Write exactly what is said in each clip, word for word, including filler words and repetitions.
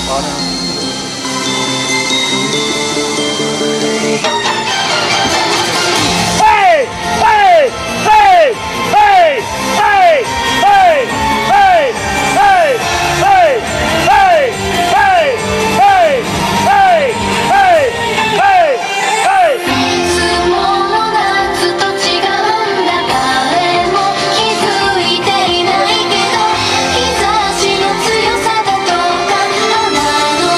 あれ日差しの強さだとか花の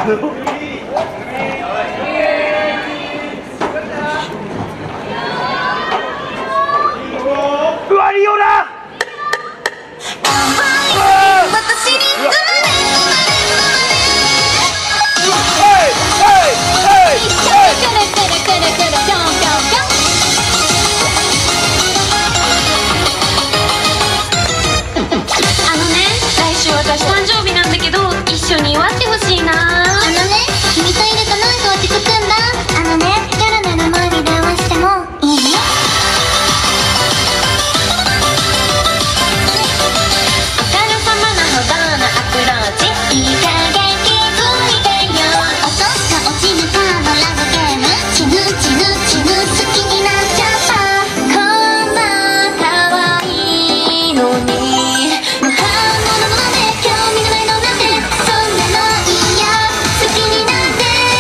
うわリオだ。 私誕生日なんだけど一緒に祝ってほしいな。 あのね、君といるとなんか落ち着くんだ。あのね、夜なら前に電話してもいい？ おかげさまなほどのアプローチいい加減気づいてよ。 落とすか落ちるかのラブゲーム、チヌチヌチヌ好きになっちゃった。 こんな可愛いのに無反応のままで興味がないのなんて、そんなのいいや、好きになって。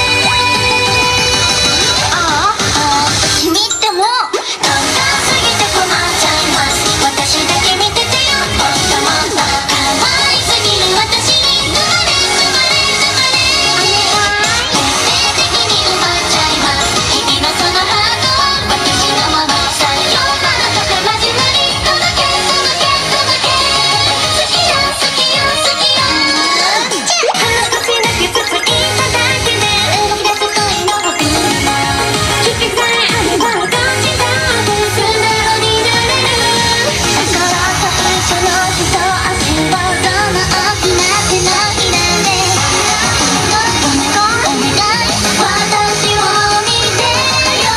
ああ君ってもう簡単すぎて困っちゃいます。私だけ見ててよ。もっともっと可愛すぎる私に生まれ生まれ生まれお願い。徹底的に奪っちゃいます。君のそのハートは私のもの。さようならとか始まり届け届け届け。好きよ好きよ好きよ。 少しだけつついただけで動き出す恋の僕ら、引きさえあれば感じた素直になれる。心と一緒の人足をその大きな手のひらでお願いお願い、私を見てよ。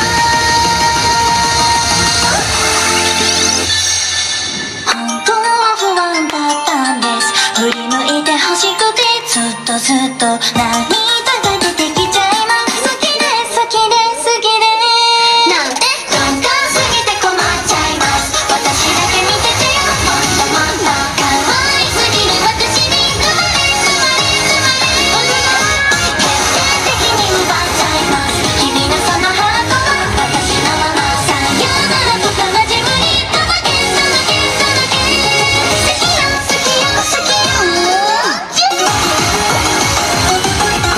本当は不安だったんです。振り向いて欲しくてずっとずっと涙が出てきちゃいます。好きで好きで好きでなんて簡単すぎて困っちゃいます。私だけ見ててよ。もっともっと可愛すぎる私に生まれ生まれ生まれお願い。徹底的に奪っちゃいます。君のそのハートは私のまま。さよならとか始まり届け届け届け。好きよ好きよ好きよ。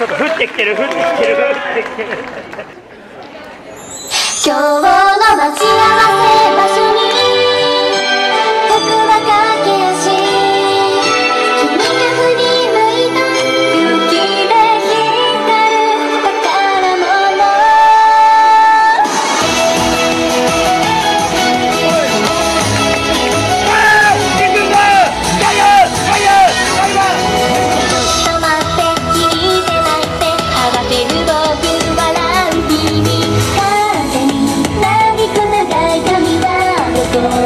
ょっと降ってきてる降ってきてる降ってきてる。 今日の待ち合わせ場所に僕は駆け足、君が振り向いた雪で光る宝物。止まって聞いてないって慌てる僕笑う君、風になびく長い髪がどこへ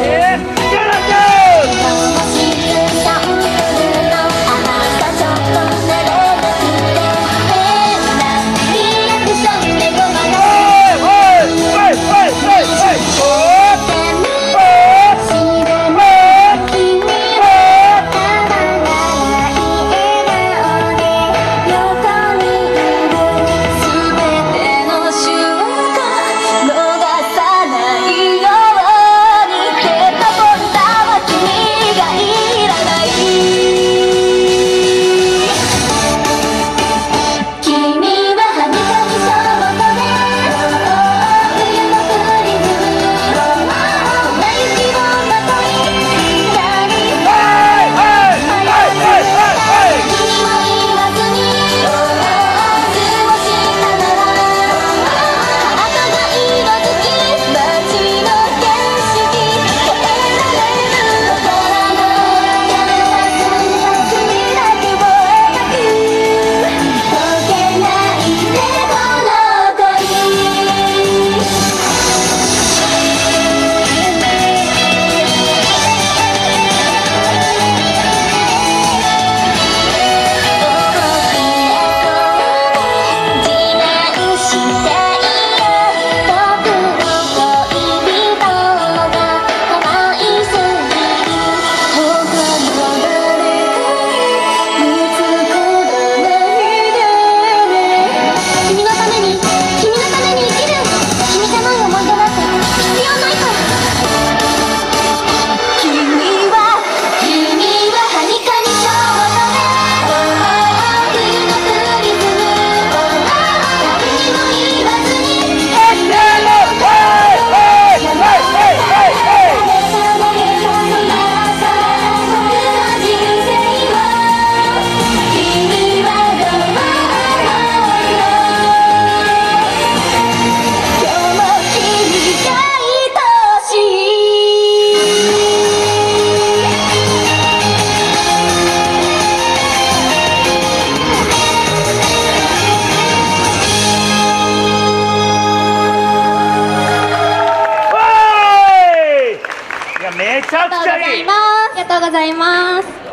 めちゃくちゃいい。 ありがとうございます。